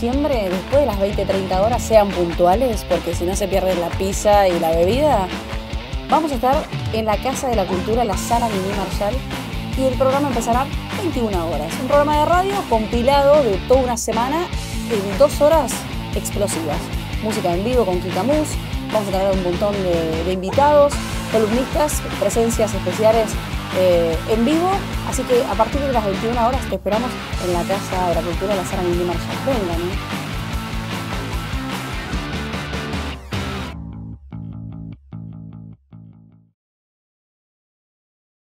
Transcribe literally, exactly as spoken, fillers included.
diciembre, después de las veinte treinta horas, sean puntuales, porque si no se pierde la pizza y la bebida. Vamos a estar en la Casa de la Cultura, la Sala Mimi Marshall, y el programa empezará veintiuna horas. Un programa de radio compilado de toda una semana en dos horas explosivas. Música en vivo con Kika Mus, vamos a tener un montón de, de invitados, columnistas, presencias especiales eh, en vivo. Así que a partir de las veintiuna horas te esperamos en la Casa de la Cultura, la Sala Mimi Marshall. Vengan, ¿eh?